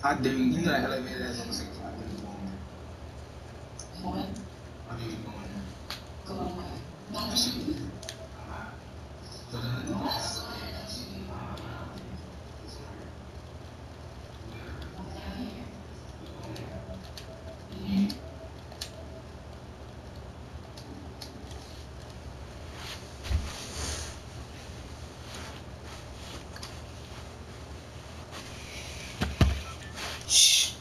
I dare you. You know that elevator that's on the second floor. I dare you go on there. I dare you go on there. Go on where? That shit. But shh.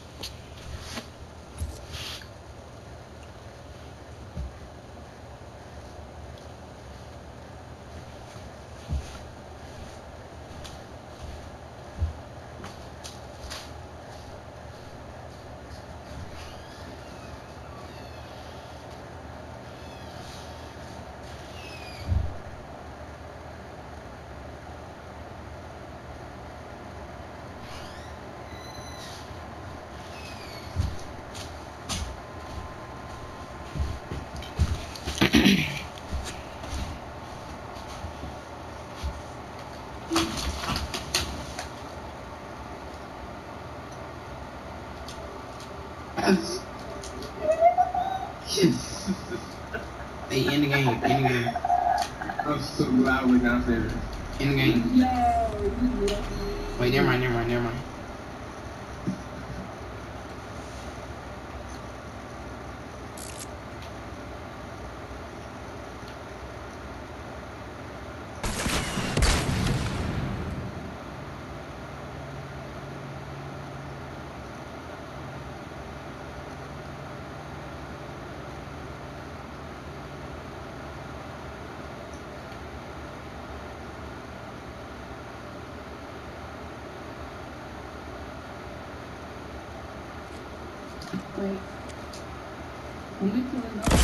Hey, in the game, in the game. I'm so glad we're downstairs. In the game. No. Wait, never mind. Wait. When we pulling up?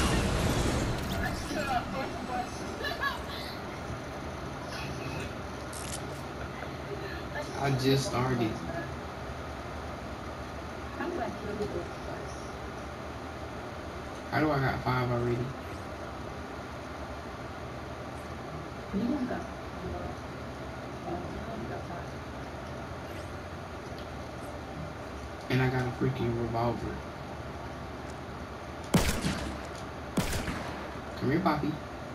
I just started. How did I kill the book first? How do I got 5 already? You don't got 5. And I got a freaking revolver. Come here, Poppy.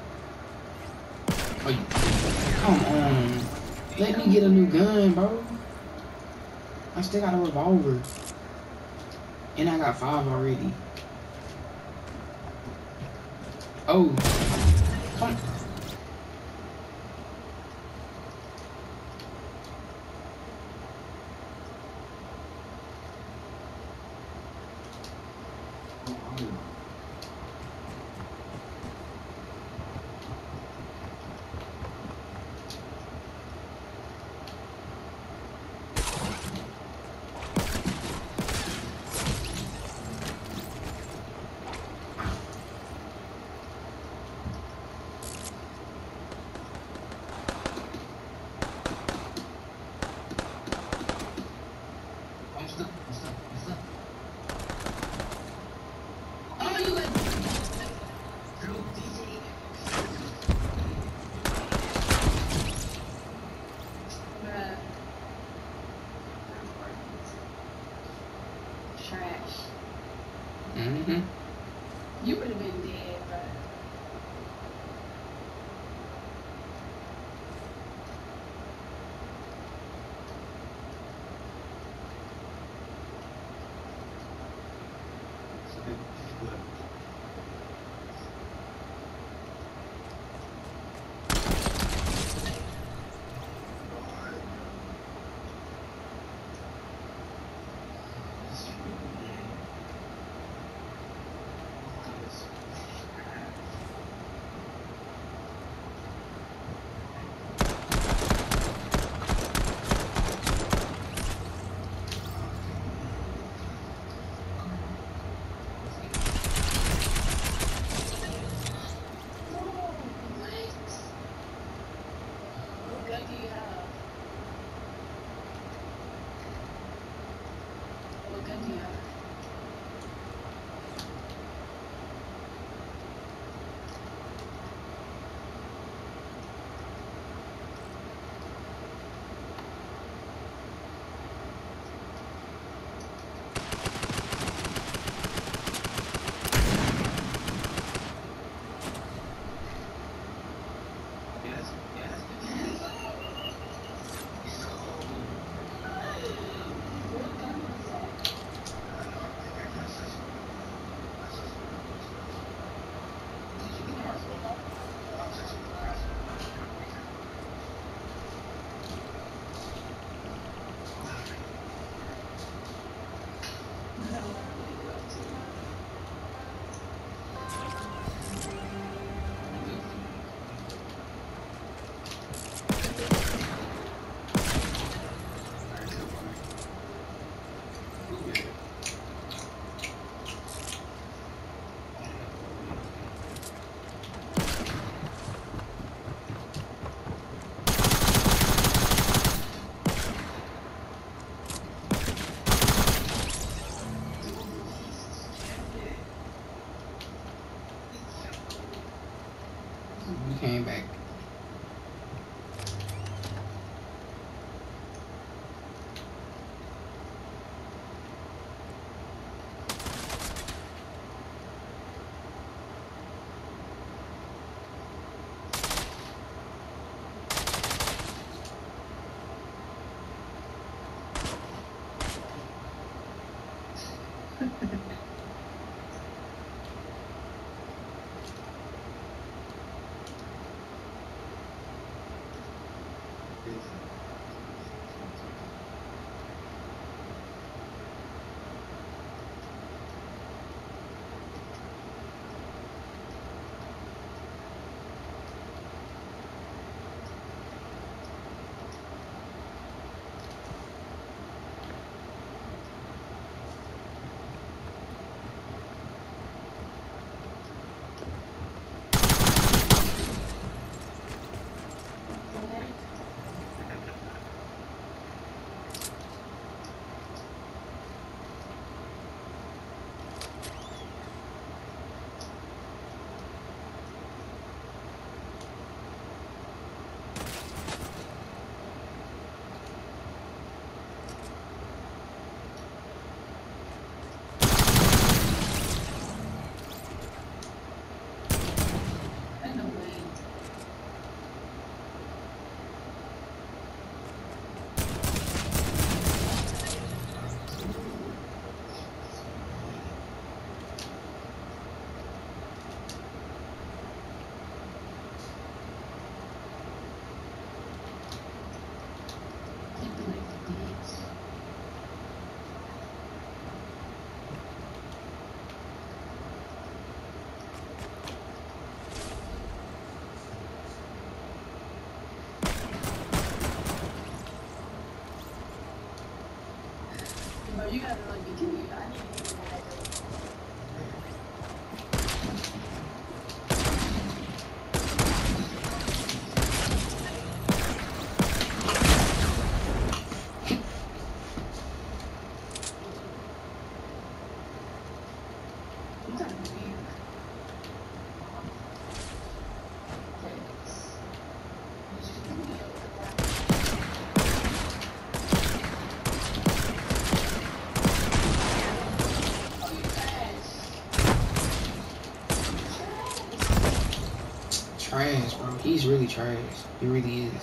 Oh, come on. Let me get a new gun, bro. I still got a revolver. And I got 5 already. Oh. Come. You came back. You gotta like continue. I need to get that. Trash, bro. He's really trash. He really is.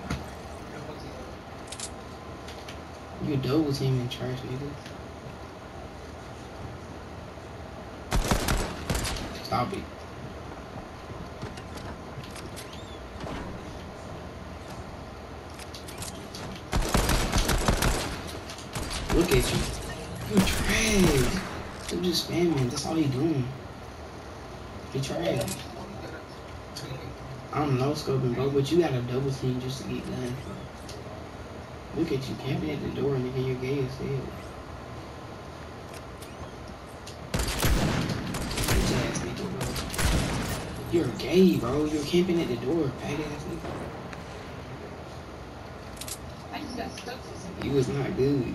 You double teaming trash, nigga. Stop it. Look at you. You trash. You just spamming. That's all he doing. He trash. I'm no scoping, bro, but you got a double team just to get done. Look at you camping at the door, nigga. You're gay as hell. Bitch ass nigga, bro. You're gay, bro. You're camping at the door, fat ass nigga. I just got stuck with something. You was not good.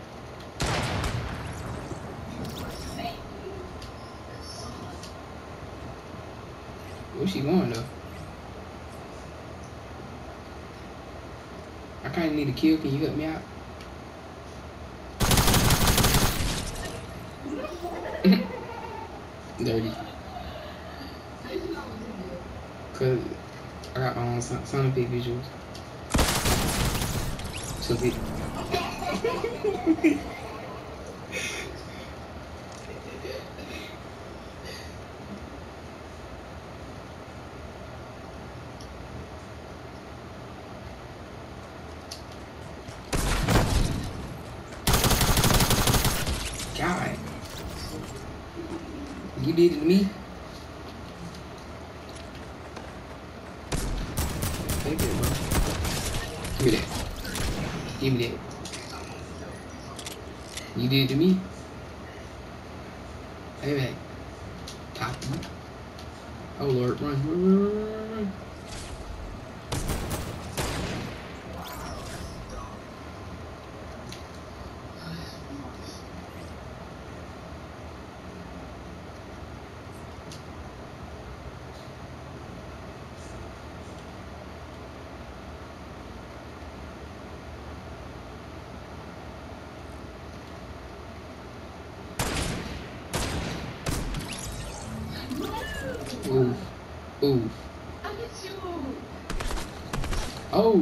Where's she going though? I kinda need a kill. Can you help me out? Dirty. Cause I got sound effect visuals. So big. God. You did it to me? Take that, bro. Give me that. Give me that. You did it to me? Hey, back. Top. Oh, Lord. Run, run, run, run, run. Ooh. I hit you. Oh.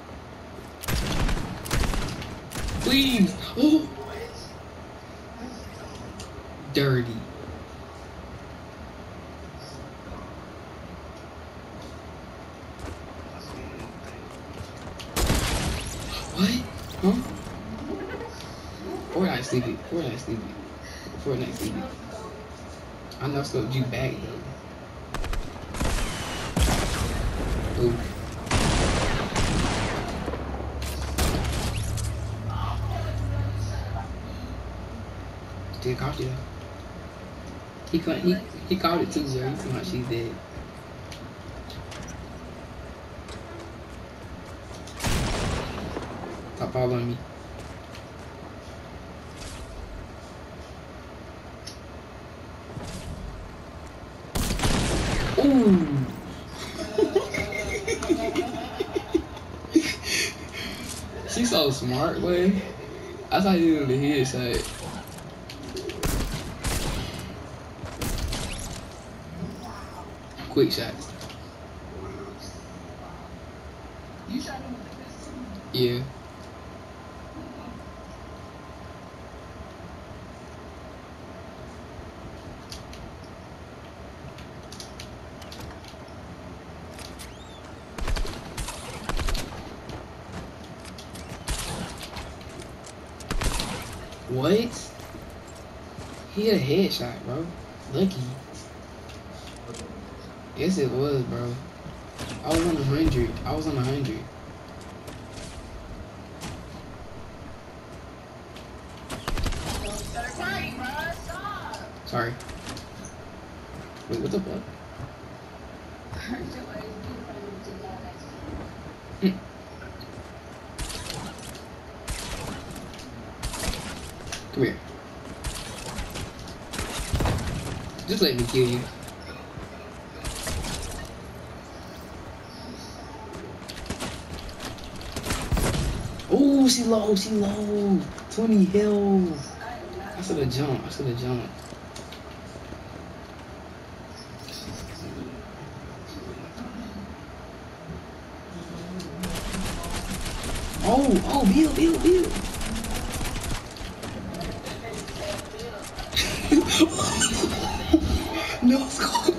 Please. Oh. Dirty. What? Huh? Fortnite stupid. Fortnite stupid. Fortnite stupid. I know scoped you back though. Ooh. Still caught you though. He caught it too, bro. He told me she's dead. Stop following me. Ooh. She's so smart, boy. That's how you do the head side. Quick shots. You shot him with the pistol. Yeah. What? He had a headshot, bro. Lucky. Yes, it was, bro. I was on 100. I was on 100. Start fighting, bro. Stop. Sorry. Wait, what the fuck? Come here. Just let me kill you. Oh, she low, she low. 20 health. I should have jumped. I should have jumped. Oh, Bill. No scope.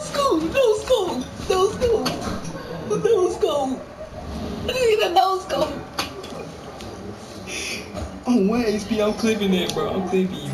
I need a no scope. Oh, where HP? I'm clipping that, bro. I'm clipping.